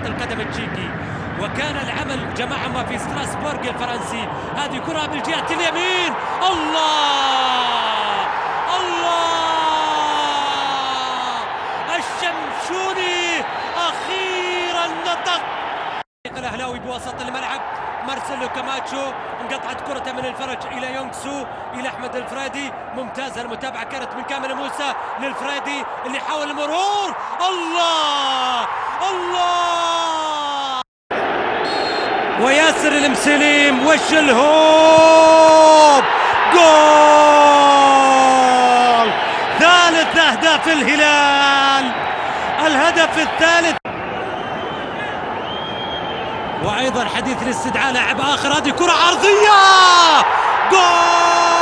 القدم التشيكي. وكان العمل جماعة ما في ستراسبورغ الفرنسي. هذه كرة بالجهة اليمين، الله الله، الشمشوني أخيرا نطق. الأهلاوي بوسط الملعب، مارسيلو كاماتشو، انقطعت كرة من الفرج إلى يونغسو إلى أحمد الفريدي. ممتازة المتابعة كانت من كامل موسى للفريدي اللي حاول المرور، الله الله، وياسر المسليم وش الهوب، جول! ثالث أهداف الهلال، الهدف الثالث. وايضا حديث الاستدعاء لاعب اخر، هذه كرة عرضية، جول!